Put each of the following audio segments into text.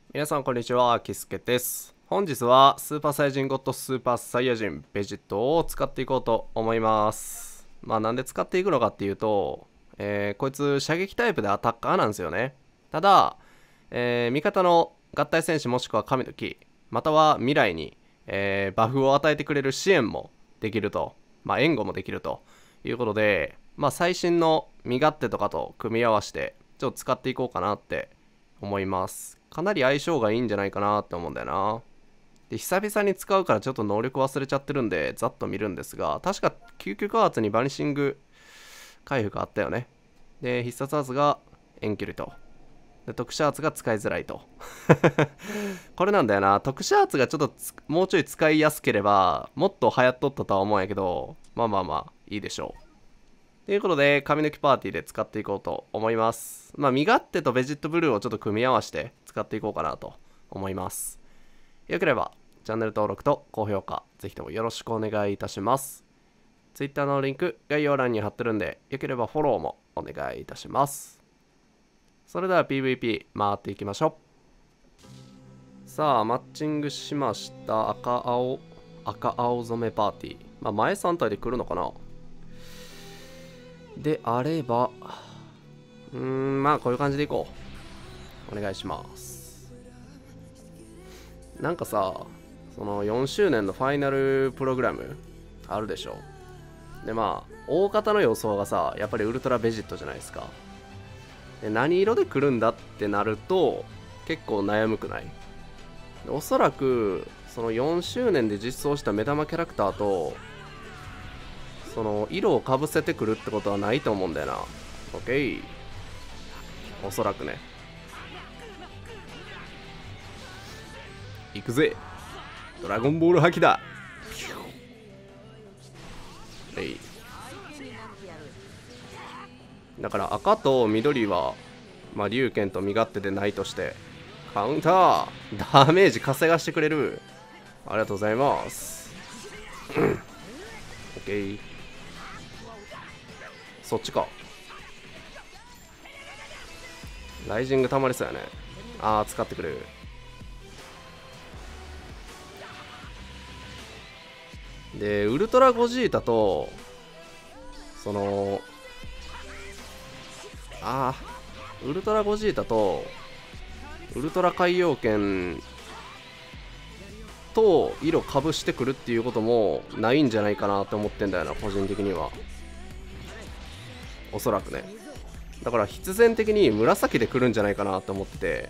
皆さんこんにちは、キスケです。本日はスーパーサイヤ人ゴッドスーパーサイヤ人ベジットを使っていこうと思います。なんで使っていくのかっていうと、こいつ射撃タイプでアタッカーなんですよね。ただ、味方の合体戦士もしくは神の木、または未来に、バフを与えてくれる支援もできると、援護もできるということで、最新の身勝手とかと組み合わせてちょっと使っていこうかなって思います。かなり相性がいいんじゃないかなって思うんだよな。で、久々に使うからちょっと能力忘れちゃってるんで、ざっと見るんですが、確か救急加圧にバニシング回復あったよね。で、必殺圧が遠距離と。で、特殊圧が使いづらいと。これなんだよな。特殊圧がちょっともうちょい使いやすければ、もっと流行っとったとは思うんやけど、いいでしょう。ということで、髪の毛パーティーで使っていこうと思います。身勝手とベジットブルーをちょっと組み合わせて使っていこうかなと思います。よければ、チャンネル登録と高評価、ぜひともよろしくお願いいたします。Twitter のリンク、概要欄に貼ってるんで、よければフォローもお願いいたします。それでは PVP 回っていきましょう。さあ、マッチングしました。赤青染めパーティー。前3体で来るのかなであれば、こういう感じでいこう。お願いします。なんかさ、その4周年のファイナルプログラムあるでしょ。で、大方の予想がさ、やっぱりウルトラベジットじゃないですか。で、何色で来るんだってなると、結構悩むくない？おそらく、その4周年で実装した目玉キャラクターと、その色をかぶせてくるってことはないと思うんだよな。オッケー。おそらくね。行くぜ。ドラゴンボール吐きだ。だから赤と緑は、龍剣と身勝手でないとして、カウンターダメージ稼がしてくれる。ありがとうございます。オッケー。そっちか。ライジングたまりそうやね。使ってくれる。で、ウルトラゴジータと、その、ウルトラゴジータと、ウルトラ海洋圏と色かぶしてくるっていうこともないんじゃないかなって思ってんだよな、個人的には。おそらくね。だから必然的に紫で来るんじゃないかなって思ってて、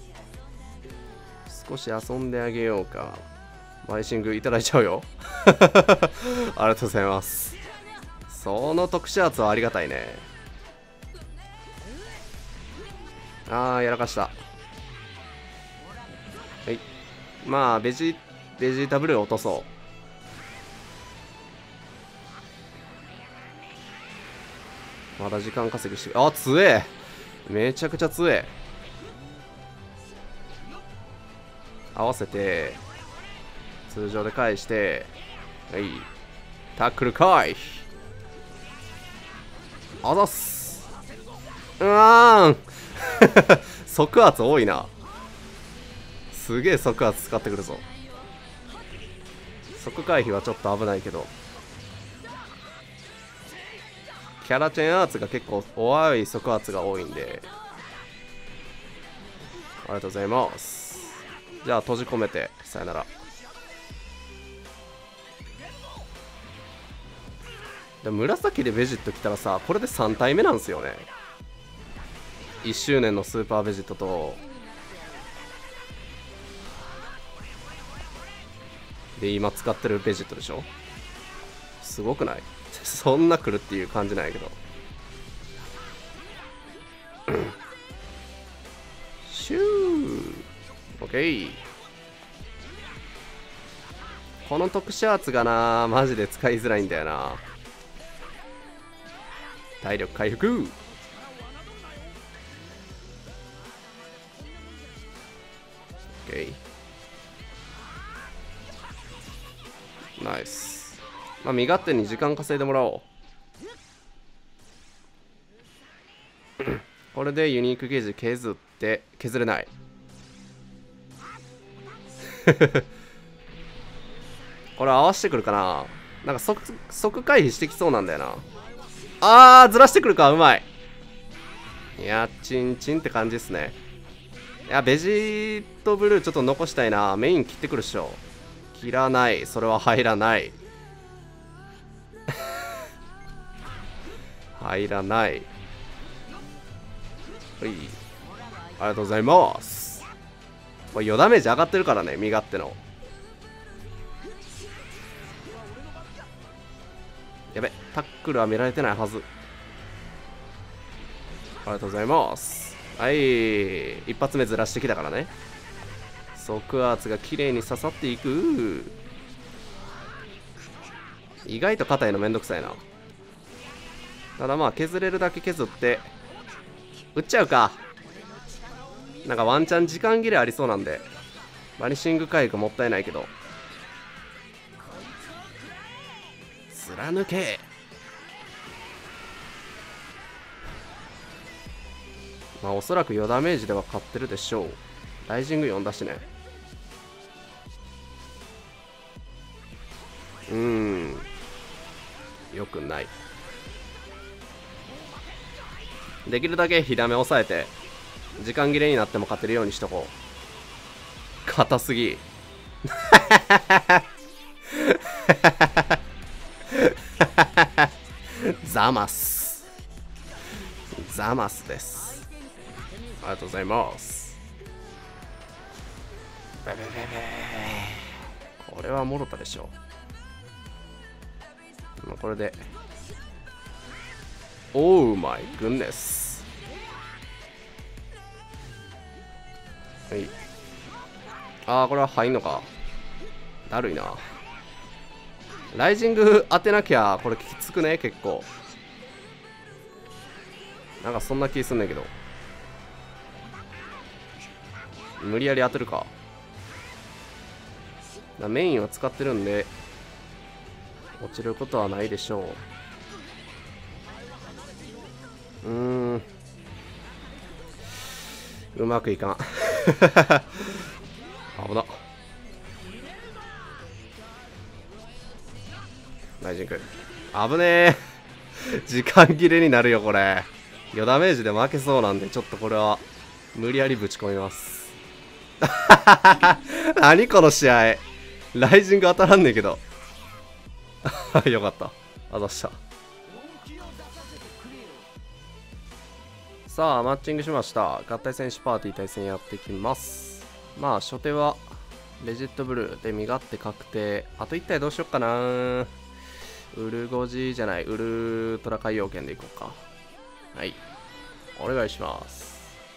少し遊んであげようか。マイシングいただいちゃうよ。ありがとうございます。その特殊圧はありがたいね。やらかした。はい。ベジータブルー落とそう。まだ時間稼ぎしてる。強え。めちゃくちゃ強え。合わせて通常で返して、はい、タックル回避。あざっす。即圧多いな。すげえ即圧使ってくるぞ。即回避はちょっと危ないけど、キャラチェンアーツが結構弱い即圧が多いんで、ありがとうございます。じゃあ閉じ込めてさよなら。で紫でベジット来たらさ、これで3体目なんですよね。1周年のスーパーベジットと、で今使ってるベジットでしょ。すごくない？そんな来るっていう感じなんやけど。シュー。オッケー。この特殊圧がな、マジで使いづらいんだよな。体力回復。オッケー。ナイス。身勝手に時間稼いでもらおう。これでユニークゲージ削れない。 これ合わせてくるかな。なんか即回避してきそうなんだよな。あー、ずらしてくるか。うまい。いや、チンチンって感じですね。いや、ベジートブルーちょっと残したいな。メイン切ってくるっしょ。切らない。それは入らない。入らない。はい。ありがとうございます。これ余ダメージ上がってるからね、身勝手の。やべ、タックルは見られてないはず。ありがとうございます。はい。一発目ずらしてきたからね。即圧が綺麗に刺さっていく。意外と硬いのめんどくさいな。ただまあ削れるだけ削って打っちゃうか。なんかワンチャン時間切れありそうなんでバニシング回復もったいないけど貫け。まあおそらく余ダメージでは勝ってるでしょう。ライジング4だしね。よくない。できるだけ火ダメ抑えて時間切れになっても勝てるようにしとこう。硬すぎ。ザマスです。ありがとうございます。これはもろたでしょう。これでオーマイグンネス。はい。ああ、これは入んのか。だるいな。ライジング当てなきゃこれきつくね。結構なんかそんな気すんねんけど。無理やり当てるか。メインは使ってるんで落ちることはないでしょう。うまくいかん。危な。ライジング危ねえ。時間切れになるよこれ。余ダメージで負けそうなんでちょっとこれは無理やりぶち込みます。何この試合。ライジング当たらんねんけど。よかった。あざした。さあマッチングしました。合体戦士パーティー対戦やっていきます。まあ初手はレジットブルーで身勝手確定。あと1体どうしよっかな。ウルゴジじゃない、ウルトラ海洋圏でいこうか。はい、お願いします。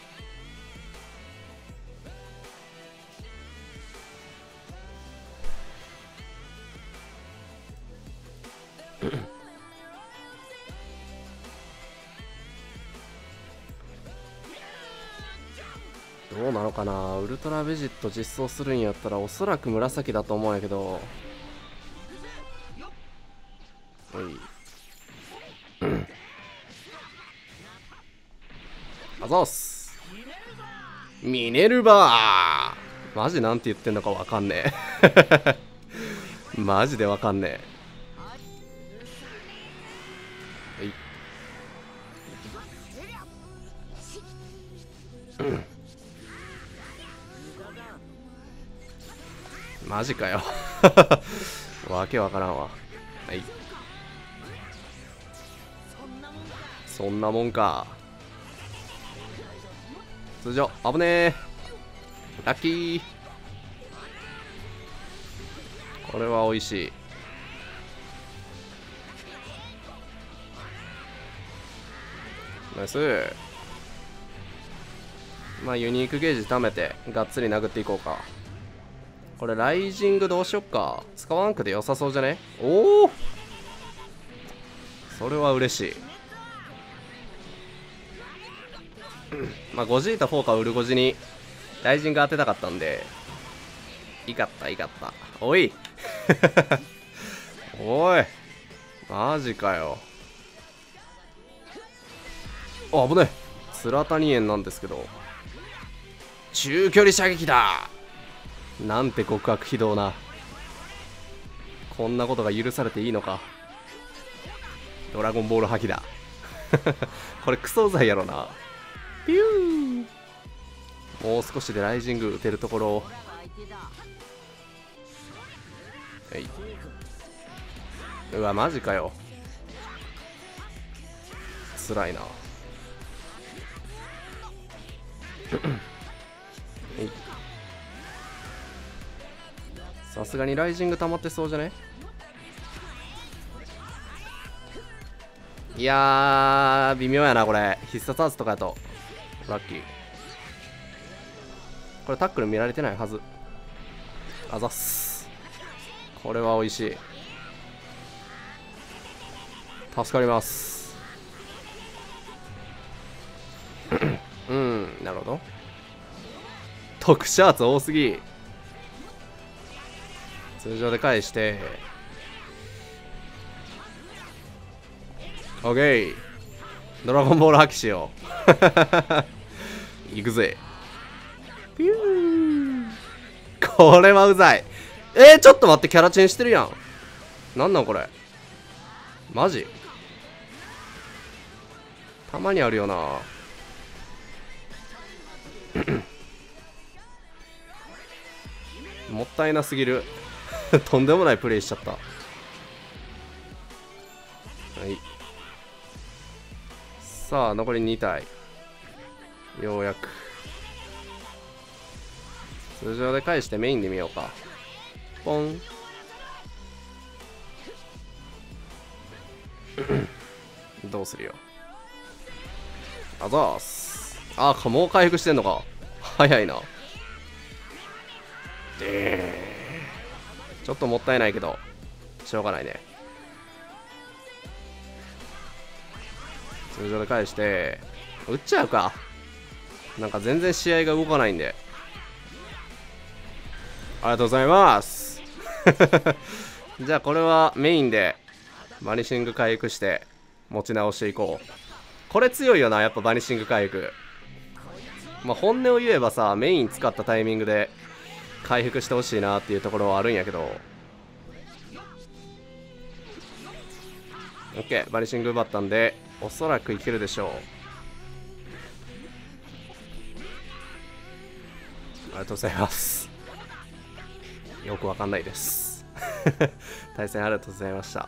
どうなのかな。ウルトラベジット実装するんやったらおそらく紫だと思うんやけど。あざっす。ミネルヴァー。マジなんて言ってんのかわかんねえ。マジでわかんねえ。はい。マジかよ。わけわからんわ。はい。そんなもんか。通常危ねえ。ラッキー。これは美味しい。ナイス。まあユニークゲージ貯めてがっつり殴っていこうか。これライジングどうしよっか。使わんくで良さそうじゃね。おお、それは嬉しい。まあゴジータ4かウルゴジにライジング当てたかったんでいかったいかった。おいおいマジかよ。あ、危ねえ。スラタニエンなんですけど中距離射撃だ。 なんて極悪非道な。こんなことが許されていいのか。ドラゴンボール吐きだ。これクソうざいやろな。ピュー。もう少しでライジング打てるところ。はい。うわマジかよ。つらいな。さすがにライジング溜まってそうじゃね。いやー微妙やなこれ。必殺技とかやとラッキー。これタックル見られてないはず。あざっす。これは美味しい。助かります。うん、なるほど。特殊圧多すぎ。通常で返してオッケー。ドラゴンボール破棄しよう。行くぜ。ピュー。これはうざい。ちょっと待って、キャラチェンしてるやん。なんなんこれ。マジたまにあるよな。もったいなすぎる。とんでもないプレイしちゃった。はい。さあ残り2体。ようやく通常で返してメインで見ようか。ポン。どうするよ。あざーす。あ、もう回復してんのか。早いな。ちょっともったいないけどしょうがないね。通常で返して打っちゃうか。なんか全然試合が動かないんで。ありがとうございます。じゃあこれはメインでバニシング回復して持ち直していこう。これ強いよなやっぱバニシング回復。まあ本音を言えばさ、メイン使ったタイミングで回復してほしいなっていうところはあるんやけど。OK、バニシング奪ったんでおそらくいけるでしょう。ありがとうございます。よくわかんないです。対戦ありがとうございました。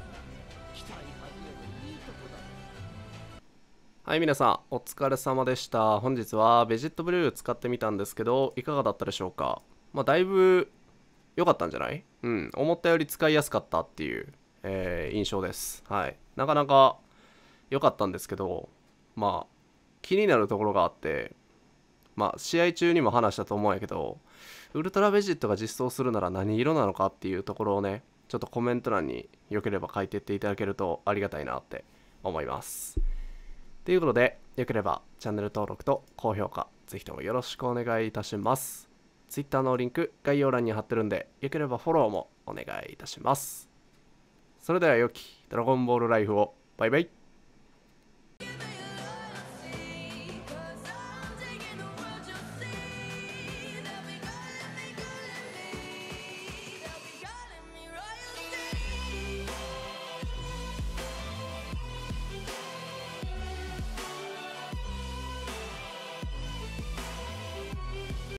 はい、皆さんお疲れ様でした。本日はベジットブルー使ってみたんですけどいかがだったでしょうか。まあだいぶ良かったんじゃない？うん、思ったより使いやすかったっていう、印象です。はい、なかなか良かったんですけど、まあ気になるところがあって、まあ試合中にも話したと思うんやけど、ウルトラベジットが実装するなら何色なのかっていうところをね、ちょっとコメント欄によければ書いてっていただけるとありがたいなって思います。ということで、よければチャンネル登録と高評価ぜひともよろしくお願いいたします。Twitter のリンク概要欄に貼ってるんで、よければフォローもお願いいたします。それでは良きドラゴンボールライフを。バイバイ。